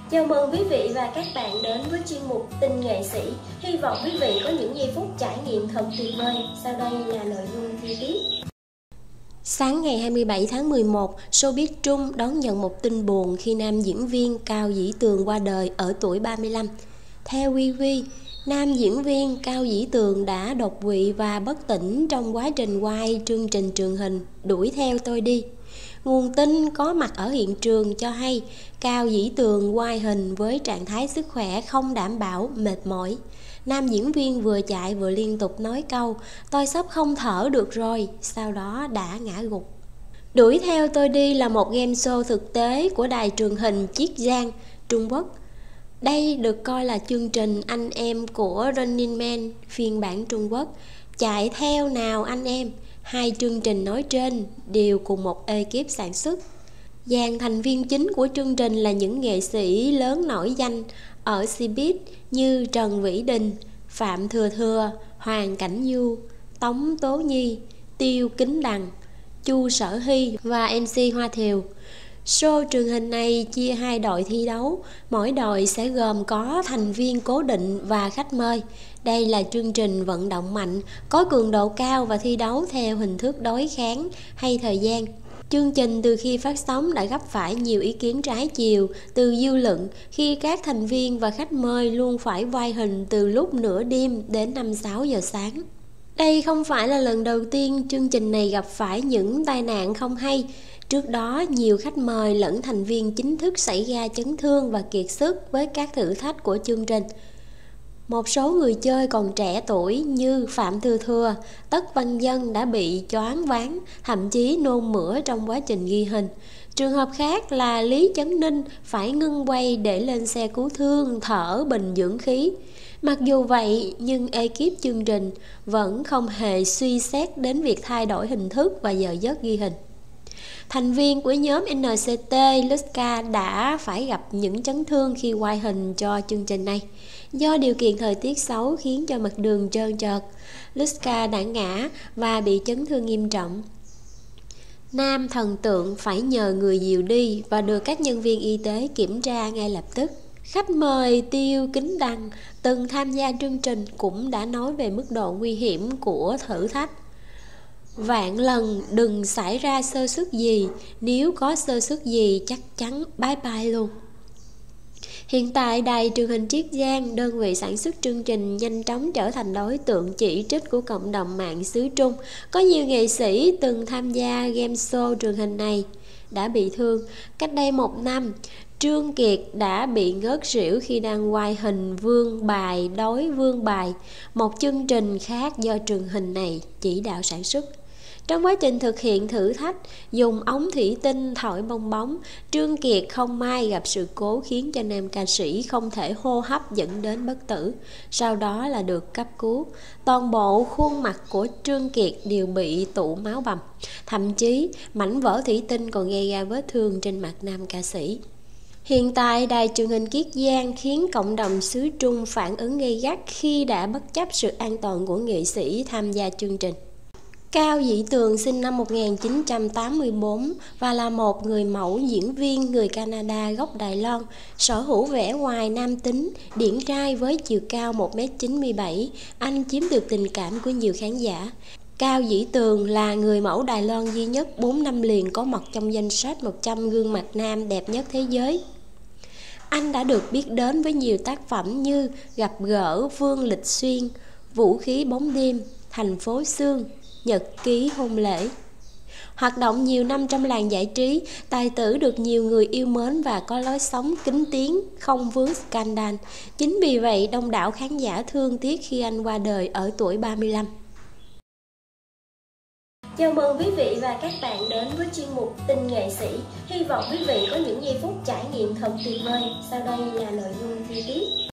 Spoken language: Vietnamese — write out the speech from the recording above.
Chào mừng quý vị và các bạn đến với chuyên mục Tin Nghệ Sĩ. Hy vọng quý vị có những giây phút trải nghiệm thật tuyệt vời. Sau đây là nội dung chi tiết. Sáng ngày 27 tháng 11, showbiz Trung đón nhận một tin buồn khi nam diễn viên Cao Dĩ Tường qua đời ở tuổi 35. Theo QQ, nam diễn viên Cao Dĩ Tường đã đột quỵ và bất tỉnh trong quá trình quay chương trình truyền hình Đuổi Theo Tôi Đi. Nguồn tin có mặt ở hiện trường cho hay Cao Dĩ Tường quay hình với trạng thái sức khỏe không đảm bảo, mệt mỏi. Nam diễn viên vừa chạy vừa liên tục nói câu "Tôi sắp không thở được rồi", sau đó đã ngã gục. Đuổi Theo Tôi Đi là một game show thực tế của đài truyền hình Chiết Giang, Trung Quốc. Đây được coi là chương trình anh em của Running Man phiên bản Trung Quốc. Chạy theo nào anh em. Hai chương trình nói trên đều cùng một ekip sản xuất. Dàn thành viên chính của chương trình là những nghệ sĩ lớn nổi danh ở showbiz như Trần Vĩ Đình, Phạm Thừa Thừa, Hoàng Cảnh Du, Tống Tố Nhi, Tiêu Kính Đằng, Chu Sở Hy và MC Hoa Thiều. Show truyền hình này chia hai đội thi đấu, mỗi đội sẽ gồm có thành viên cố định và khách mời. Đây là chương trình vận động mạnh, có cường độ cao và thi đấu theo hình thức đối kháng hay thời gian. Chương trình từ khi phát sóng đã gặp phải nhiều ý kiến trái chiều từ dư luận khi các thành viên và khách mời luôn phải vai hình từ lúc nửa đêm đến 5-6 giờ sáng. Đây không phải là lần đầu tiên chương trình này gặp phải những tai nạn không hay. Trước đó, nhiều khách mời lẫn thành viên chính thức xảy ra chấn thương và kiệt sức với các thử thách của chương trình. Một số người chơi còn trẻ tuổi như Phạm Thừa Thừa, Tất Văn Dân đã bị choáng váng, thậm chí nôn mửa trong quá trình ghi hình. Trường hợp khác là Lý Chấn Ninh phải ngưng quay để lên xe cứu thương thở bình dưỡng khí. Mặc dù vậy, nhưng ekip chương trình vẫn không hề suy xét đến việc thay đổi hình thức và giờ giấc ghi hình. Thành viên của nhóm NCT Luska đã phải gặp những chấn thương khi quay hình cho chương trình này. Do điều kiện thời tiết xấu khiến cho mặt đường trơn trượt, Luska đã ngã và bị chấn thương nghiêm trọng. Nam thần tượng phải nhờ người dìu đi và được các nhân viên y tế kiểm tra ngay lập tức. Khách mời Tiêu Kính Đằng từng tham gia chương trình cũng đã nói về mức độ nguy hiểm của thử thách. Vạn lần đừng xảy ra sơ suất gì, nếu có sơ suất gì chắc chắn bye bye luôn. Hiện tại đài truyền hình Chiết Giang, đơn vị sản xuất chương trình, nhanh chóng trở thành đối tượng chỉ trích của cộng đồng mạng xứ Trung. Có nhiều nghệ sĩ từng tham gia game show truyền hình này đã bị thương. Cách đây 1 năm, Trương Kiệt đã bị ngất xỉu khi đang quay hình Vương Bài đối Vương Bài, một chương trình khác do truyền hình này chỉ đạo sản xuất. Trong quá trình thực hiện thử thách dùng ống thủy tinh thổi bong bóng, Trương Kiệt không may gặp sự cố khiến cho nam ca sĩ không thể hô hấp dẫn đến bất tử, sau đó là được cấp cứu. Toàn bộ khuôn mặt của Trương Kiệt đều bị tụ máu bầm, thậm chí mảnh vỡ thủy tinh còn gây ra vết thương trên mặt nam ca sĩ. Hiện tại, đài truyền hình Chiết Giang khiến cộng đồng xứ Trung phản ứng gay gắt khi đã bất chấp sự an toàn của nghệ sĩ tham gia chương trình. Cao Dĩ Tường sinh năm 1984 và là một người mẫu diễn viên người Canada gốc Đài Loan, sở hữu vẻ ngoài nam tính, điển trai với chiều cao 1m97, anh chiếm được tình cảm của nhiều khán giả. Cao Dĩ Tường là người mẫu Đài Loan duy nhất 4 năm liền có mặt trong danh sách 100 gương mặt nam đẹp nhất thế giới. Anh đã được biết đến với nhiều tác phẩm như Gặp Gỡ Vương Lịch Xuyên, Vũ Khí Bóng Đêm, Thành Phố Xương, Nhật Ký Hôn Lễ. Hoạt động nhiều năm trong làng giải trí, tài tử được nhiều người yêu mến và có lối sống kín tiếng, không vướng scandal. Chính vì vậy, đông đảo khán giả thương tiếc khi anh qua đời ở tuổi 35. Chào mừng quý vị và các bạn đến với chuyên mục Tin Nghệ Sĩ. Hy vọng quý vị có những giây phút trải nghiệm thật tuyệt vời. Sau đây là nội dung chi tiết.